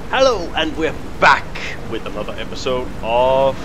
Hello, and we're back with another episode of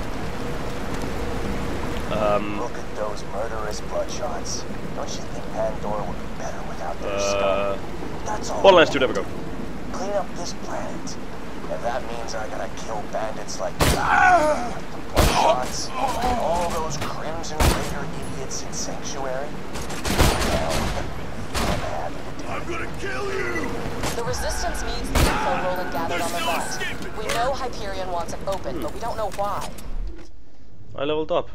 Look at those murderous bloodshots. Don't you think Pandora would be better without their scum? That's all. Borderlands 2, there we go. Clean up this planet. If that means I gotta kill bandits like the bloodshots, and all those Crimson Raider idiots in Sanctuary, well, I'm happy to do it. I'm gonna kill you! The Resistance needs the info Roland gathered on the vault. We know Hyperion wants it open, but we don't know why. I leveled up.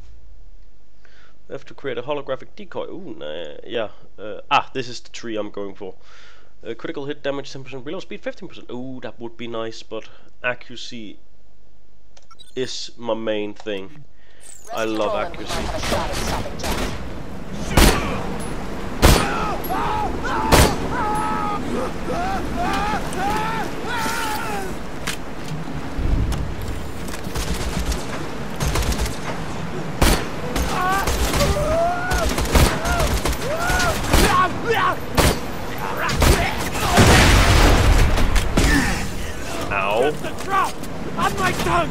I have to create a holographic decoy. Ooh, yeah. This is the tree I'm going for. Critical hit damage 10%, reload speed 15%. Ooh, that would be nice, but accuracy is my main thing. I love accuracy. Ow. Just a drop on my tongue!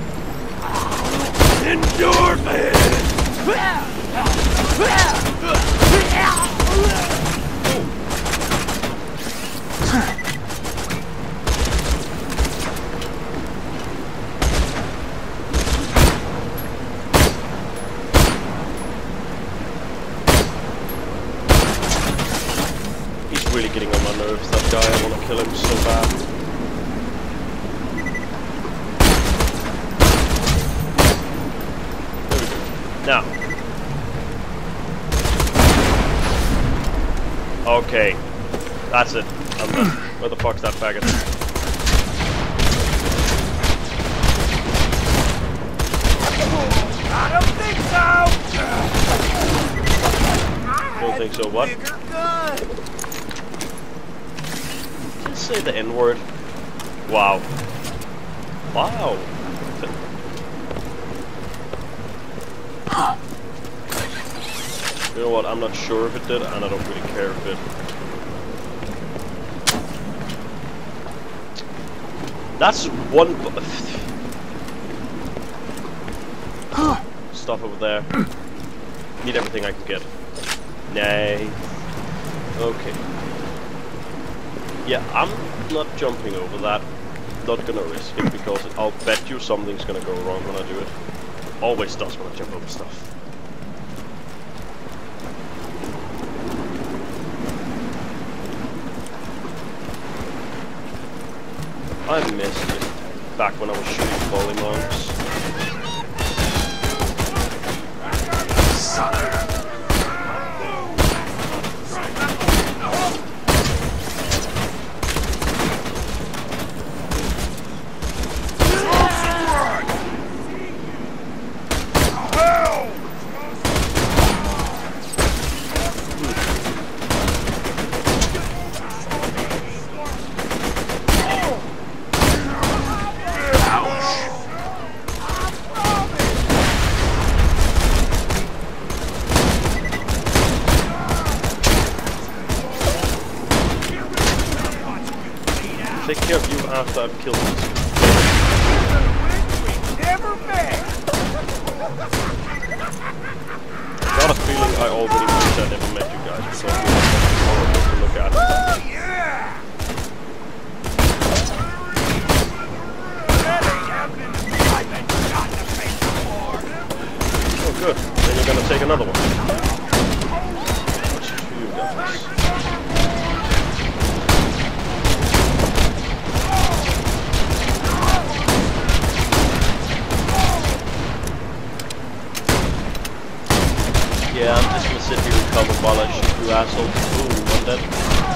Endorphin! He's really getting on my nerves, that guy. I want to kill him so bad. Now. Okay. That's it. I'm done. Where the fuck's that faggot? I don't think so! Don't think so, what? Bigger gun! Just say the N-word. Wow. Wow. You know what, I'm not sure if it did, and I don't really care if it... That's one... Stuff over there. Need everything I can get. Nay. Okay. Yeah, I'm not jumping over that. Not gonna risk it, because I'll bet you something's gonna go wrong when I do it. Always does when I jump over stuff. I missed it back when I was shooting polymonks. Take care of you after I've killed you. Never met! Got a feeling I already wish I never met you guys because it's horrible to look at. Oh, yeah! That ain't happening to me. I've been shot in the face before. Oh good, then you're gonna take another one. What's for you guys? Yeah, I'm just gonna sit here and cover while I shoot you assholes. Ooh, one dead.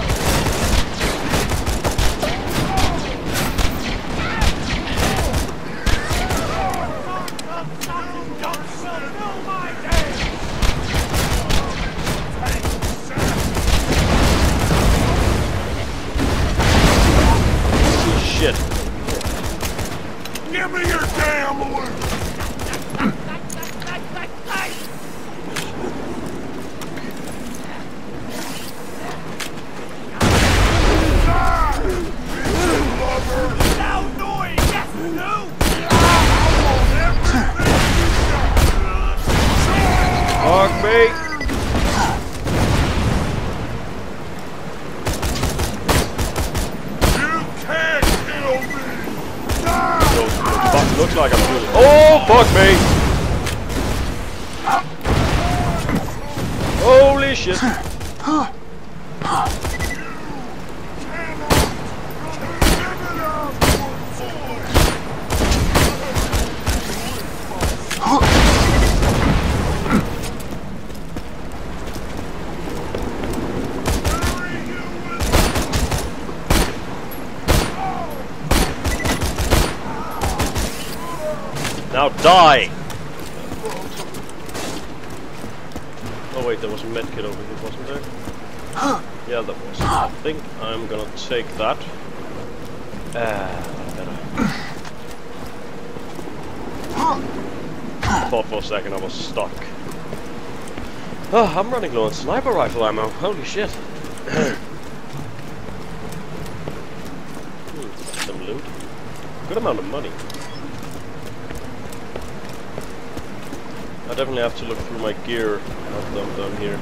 Shit. Give me your damn loot! looks like I'm doing. Oh, fuck me! Holy shit! Now die! Oh wait, there was a medkit over here, wasn't there? Yeah, there was. I think I'm gonna take that. Better. Thought for a second I was stuck. Oh, I'm running low on sniper rifle ammo. Holy shit. Some loot. Good amount of money. I definitely have to look through my gear after I'm done here.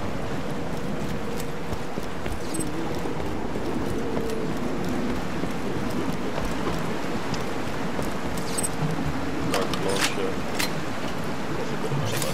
Rocket launcher. That's a good amount of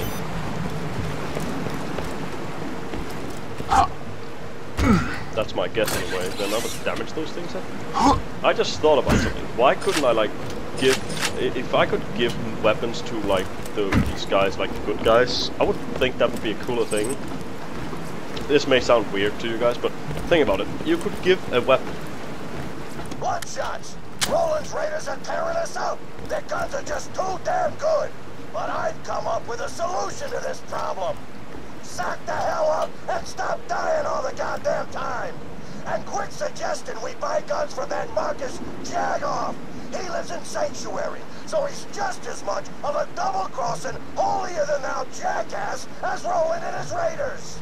money. That's my guess anyway. Is there not much damage those things have? I just thought about something. Why couldn't I like give... If I could give weapons to like these guys, like the good guys, I would think that would be a cooler thing. This may sound weird to you guys, but think about it. You could give a weapon. Blood shots! Roland's Raiders are tearing us up! Their guns are just too damn good! But I've come up with a solution to this problem! Sack the hell up and stop dying all the goddamn time! And quit suggesting we buy guns from that Marcus Jagoff! He lives in Sanctuary, so he's just as much of a double-crossing, holier-than-thou jackass as Roland and his Raiders!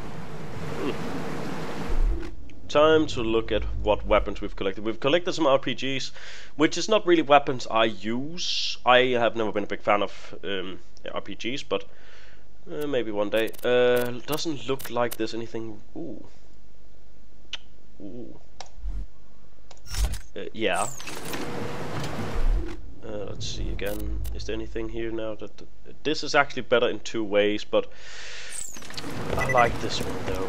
Time to look at what weapons we've collected. We've collected some RPGs, which is not really weapons I use. I have never been a big fan of RPGs, but maybe one day. Doesn't look like there's anything... Ooh. Ooh. Yeah. Let's see again. Is there anything here now that... This is actually better in two ways, but... I like this one though.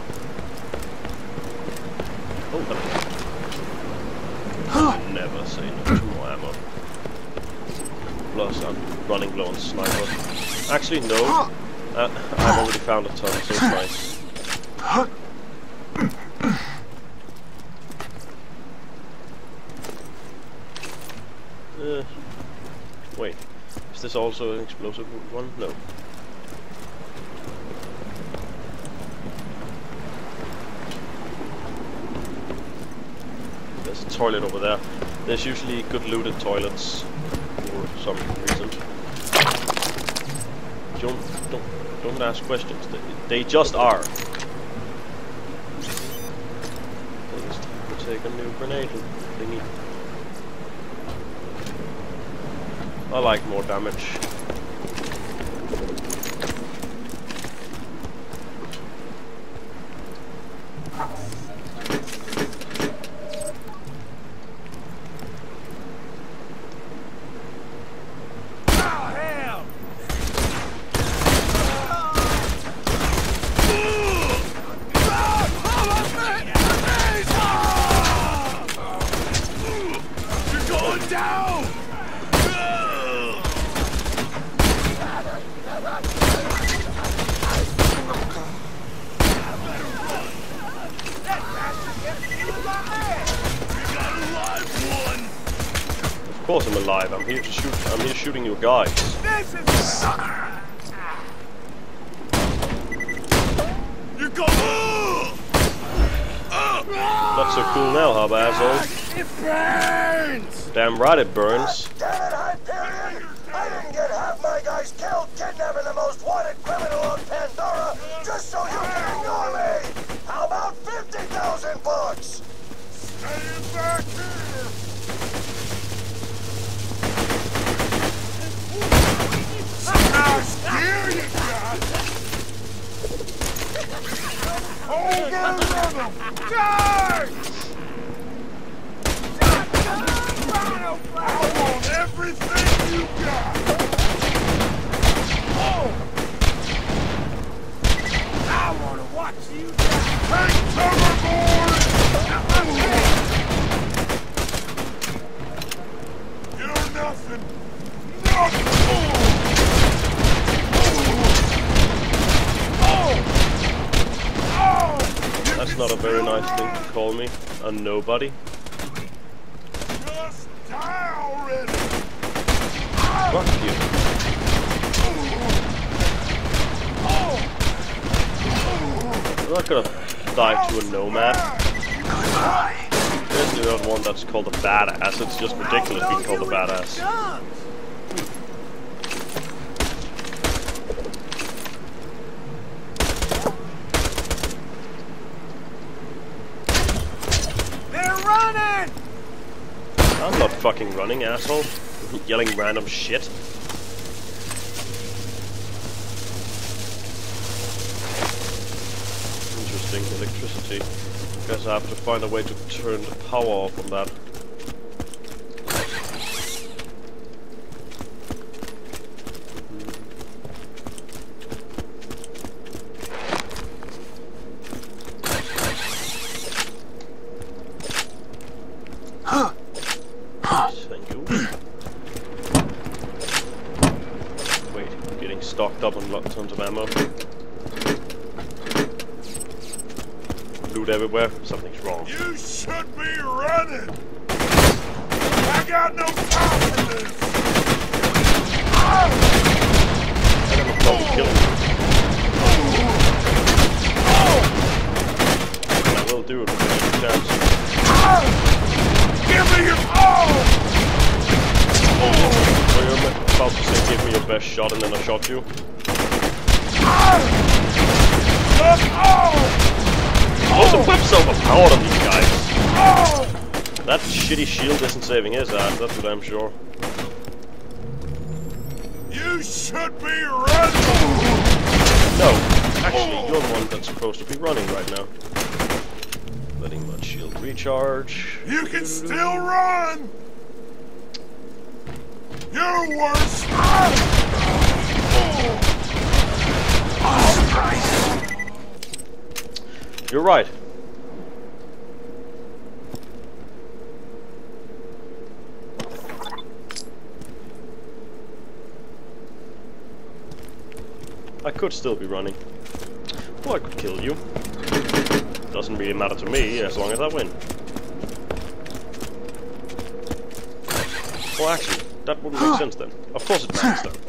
Oh, never say no to more ammo. Plus, I'm running low on sniper. Actually, no. I've already found a ton, so it's nice. Wait, is this also an explosive one? No. There's a toilet over there. There's usually good looted toilets for some reason. Don't ask questions. They just are. Let's take a new grenade thingy. I like more damage. Of course I'm alive. I'm here to shoot. I'm here shooting your guys. This is sucker. You go. Not so cool now, huh, asshole? It burns. Damn right it burns. Damn it, Hyperion! I didn't get half my guys killed kidnapping the most wanted criminal on Pandora just so you can ignore me! How about 50,000 bucks? Stay back here. How scared you got? Overrun them! Charge! I want everything you got! nice thing to call me a nobody. Just die already! Fuck you. I'm not gonna die to a nomad. Especially not one that's called a badass. It's just ridiculous being called a badass. They're running! I'm not fucking running, asshole. Yelling random shit. Interesting, electricity. Guess I have to find a way to turn the power off on that. Thank you. Wait, I'm getting stocked up on tons of ammo. Loot everywhere. Something's wrong. You should be running! I got no time for this! I got no problem killing you. And I will do it when I get a chance. Give me your all! Were you about to say give me your best shot and then I shot you? Just all! Oh, the whip's overpowered on these guys. That shitty shield isn't saving his ass, that's what I'm sure. You should be running! No, actually, you're the one that's supposed to be running right now. Letting my shield recharge. You can still run! You're worse! You're right. I could still be running. Or I could kill you. Doesn't really matter to me as long as I win. Well, actually, that wouldn't make sense then. Of course it matters then.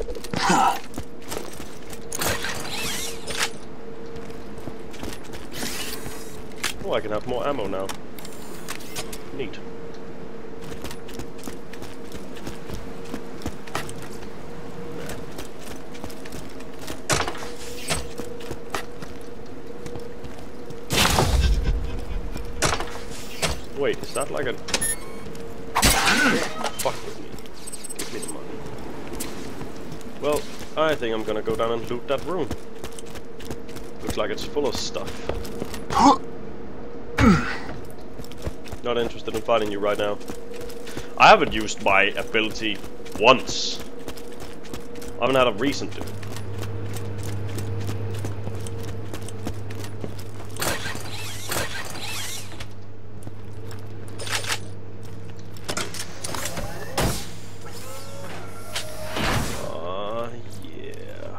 Oh, I can have more ammo now. Neat. Wait, is that like a... Fuck with me. Give me the money. Well, I think I'm gonna go down and loot that room. Looks like it's full of stuff. Not interested in fighting you right now. I haven't used my ability once. I haven't had a reason to. Yeah.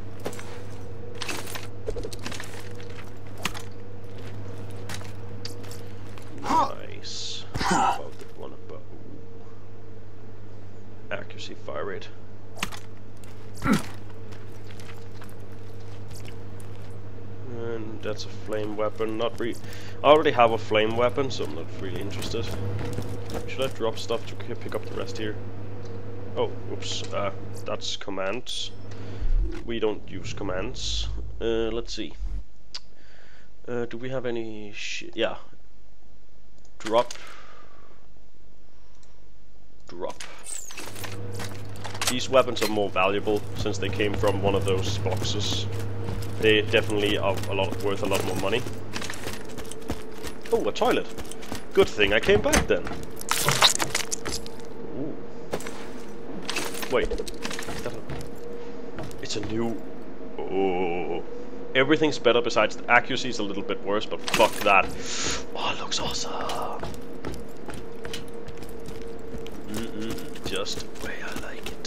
Nice. About the one above. Accuracy, fire rate. And that's a flame weapon. Not really. I already have a flame weapon, so I'm not really interested. Should I drop stuff to pick up the rest here? Oh, oops. That's commands. We don't use commands. Let's see. Do we have any shit? Yeah. Drop. Drop. These weapons are more valuable since they came from one of those boxes. They definitely are worth a lot more money. Oh, a toilet. Good thing I came back then. Ooh. Wait. It's a new... Oh. Everything's better besides the accuracy is a little bit worse, but fuck that. Oh, it looks awesome. Just the way I like it.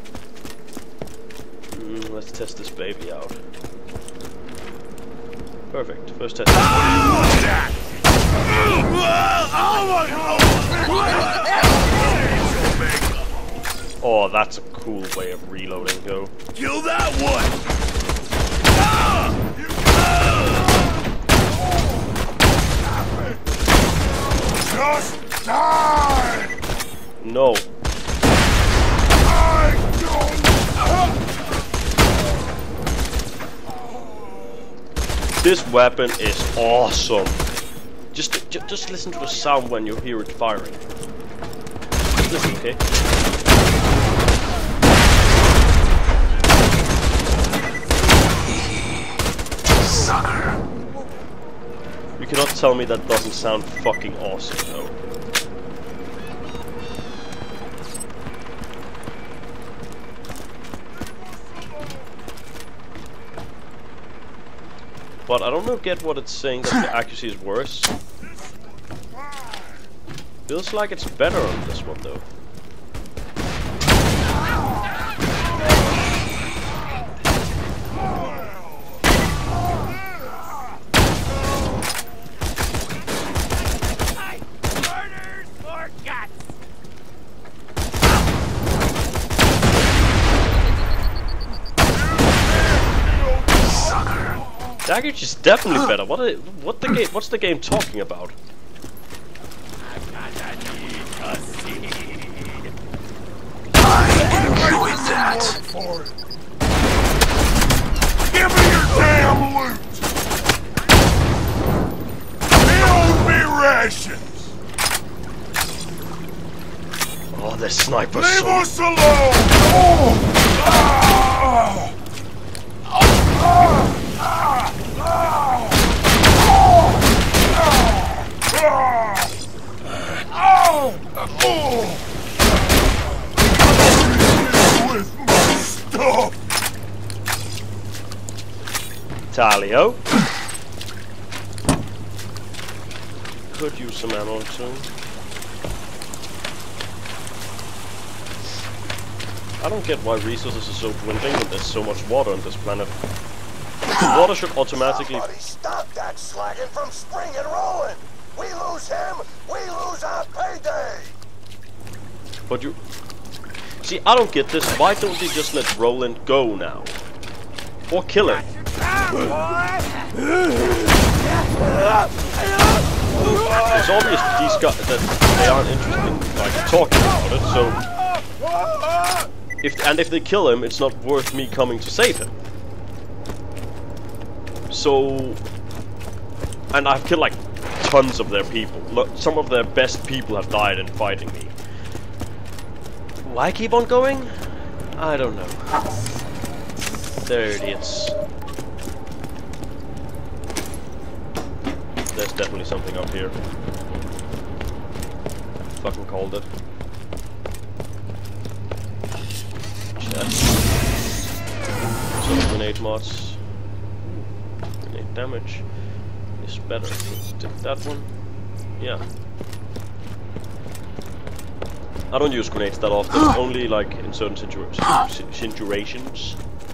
Let's test this baby out. Perfect. First test. Oh, that's a cool way of reloading, though. Kill that one! Just die! No. This weapon is awesome. Just listen to the sound when you hear it firing. Just listen, okay? Sucker. You cannot tell me that doesn't sound fucking awesome, though. But I don't get what it's saying that the accuracy is worse. Feels like it's better on this one, though. Daggage is definitely better. What's the game talking about? I enjoy that. Give me your damn loot! Build me rations! Oh, the sniper. Leave us alone! Oh! Ah! With my stuff! Talio. Could use some ammo soon. I don't get why resources are so dwindling when there's so much water on this planet. The water should automatically... Somebody stop that slagging from spring and rolling! We lose him, we lose our payday! But you... See, I don't get this. Why don't they just let Roland go now? Or kill him? It's obvious that these guys, that they aren't interested in, like, talking about it, so... If they kill him, it's not worth me coming to save him. So... And I've killed, like, tons of their people. Look, some of their best people have died in fighting me. Why keep on going? I don't know. They're idiots. There's definitely something up here. Fucking called it. Chest. Some grenade mods. Grenade damage is better. Let's take that one. Yeah. I don't use grenades that often, only like in certain situations.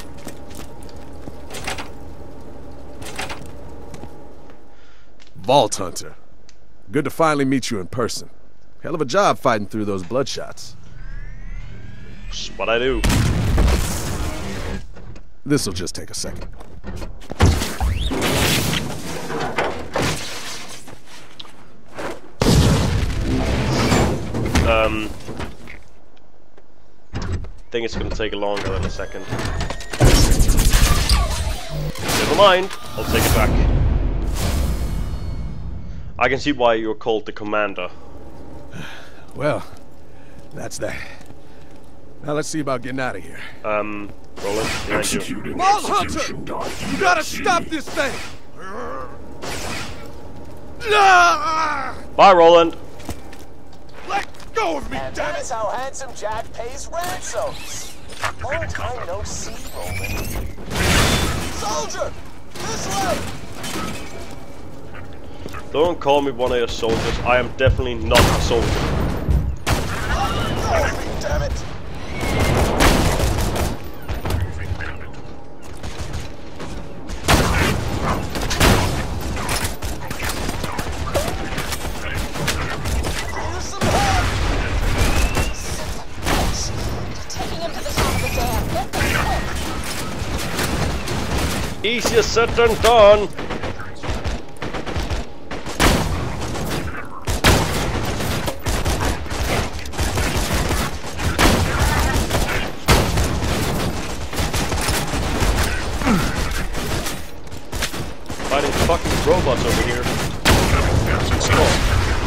Vault Hunter. Good to finally meet you in person. Hell of a job fighting through those bloodshots. That's what I do. This'll just take a second. I think it's gonna take longer than a second. Never mind, I'll take it back. I can see why you're called the commander. Well, that's that. Now let's see about getting out of here. Roland, behind you. Vault Hunter! You gotta stop this thing! Bye, Roland. Let go of me, And damn that's it! how Handsome Jack pays ransoms. Long time no see, Roland. Soldier! This way! Don't call me one of your soldiers. I am definitely not a soldier. Oh, damn it! Easier said than done. Fighting fucking robots over here. Oh.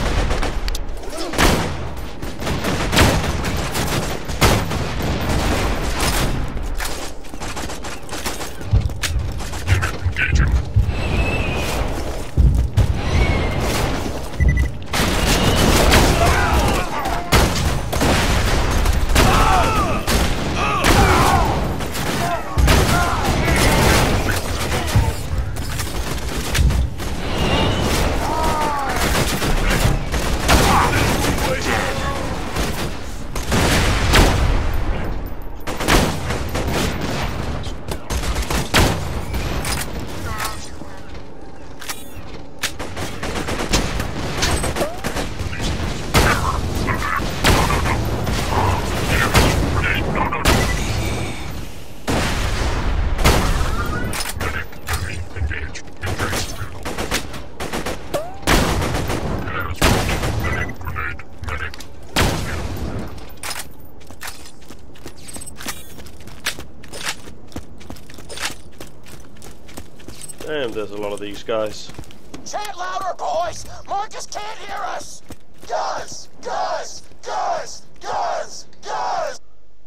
Damn, there's a lot of these guys. Chant louder, boys! Marcus can't hear us! Guys! Guys! Guys! Guys! Guys!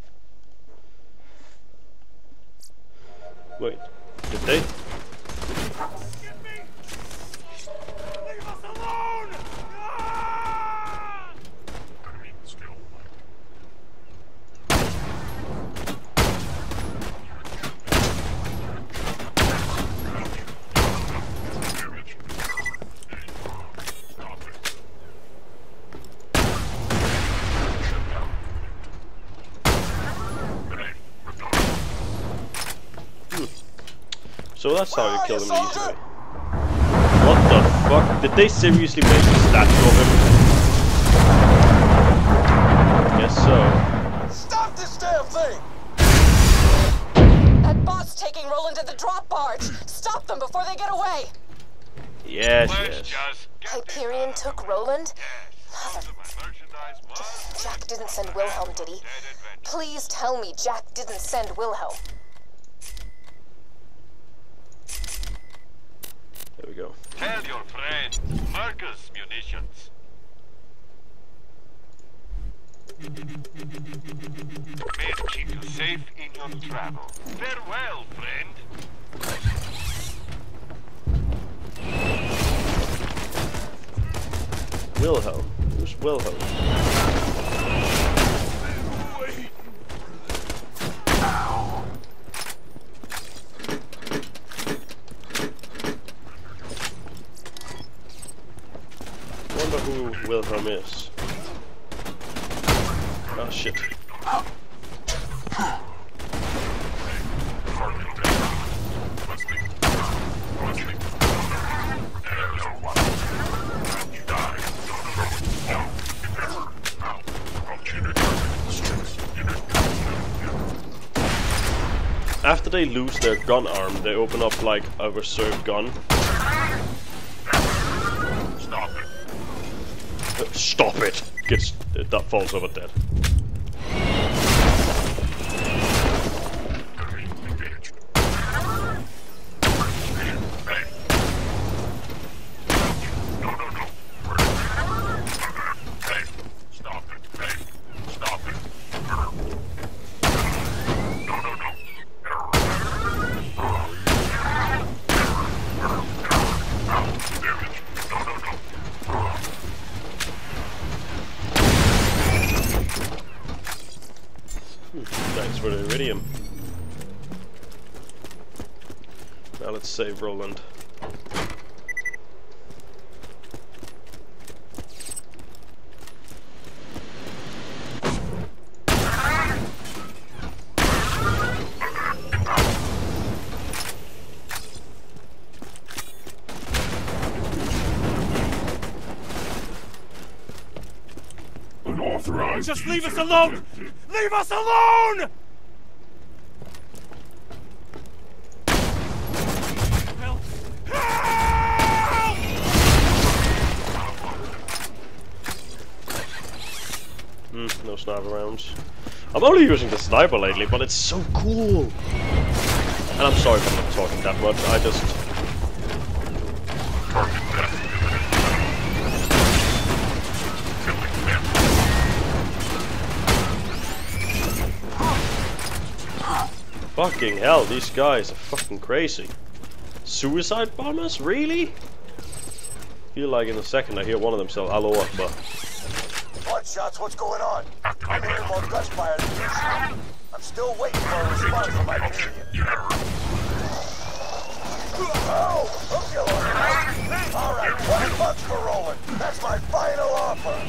Wait, did they? Get me! Leave us alone! Ah! So that's how you kill them easily. What the fuck? Did they seriously make a statue of him? Guess so. Stop this damn thing! That bot's taking Roland to the drop barge. Stop them before they get away. Yes, Let's yes. just get Hyperion took Roland? most of my merchandise was Jack didn't send Wilhelm, did he? dead adventure. Please tell me Jack didn't send Wilhelm. There we go. Tell your friend Marcus munitions. May it keep you safe in your travel. Farewell, friend. Wilhelm. Who's Wilhelm? Wonder who Wilhelm is. Oh shit. After they lose their gun arm, they open up like a reserve gun. Stop it. Stop it! Gets that falls over dead. Thanks for the iridium. Now let's save Roland. Unauthorized. Just leave us alone! Leave us alone! No sniper rounds. I'm only using the sniper lately, but it's so cool. And I'm sorry for not talking that much. I just. Fucking hell, these guys are fucking crazy. Suicide bombers? Really? Feel like in a second I hear one of them say Allahu Akbar. Bloodshot's what's going on? I'm hearing more gunfire than usual. I'm still waiting for a response from my Hyperion. Oh, hook you up. Alright, $20 for rolling. That's my final offer.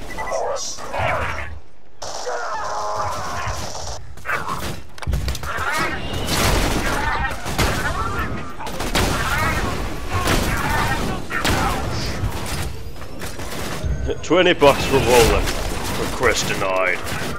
$20 for rolling. Request denied.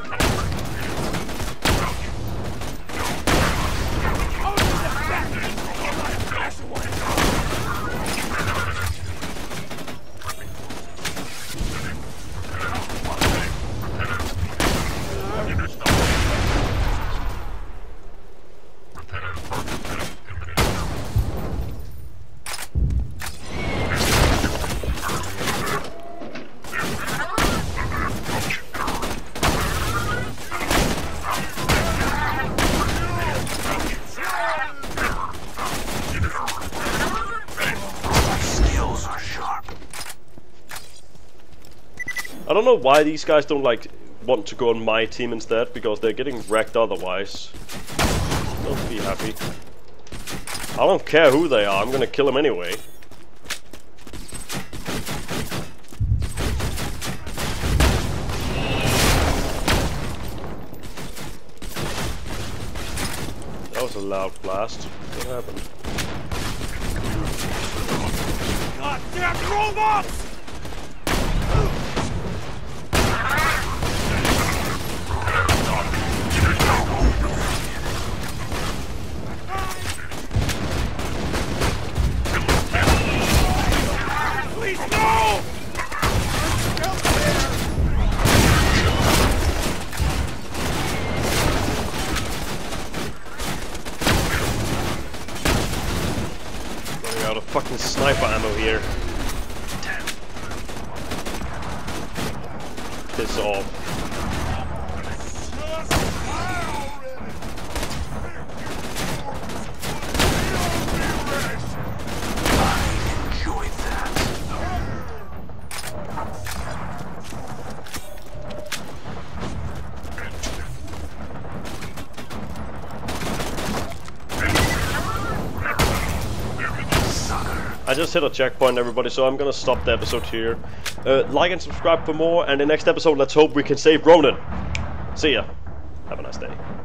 I don't know why these guys don't like want to go on my team instead, because they're getting wrecked otherwise. Don't be happy. I don't care who they are, I'm gonna kill them anyway. That was a loud blast. What happened? Goddamn robots! Please no! Running out of fucking sniper ammo here. Damn. Piss off. I just hit a checkpoint, everybody, so I'm gonna stop the episode here. Like and subscribe for more, and the next episode, let's hope we can save Ronan. See ya. Have a nice day.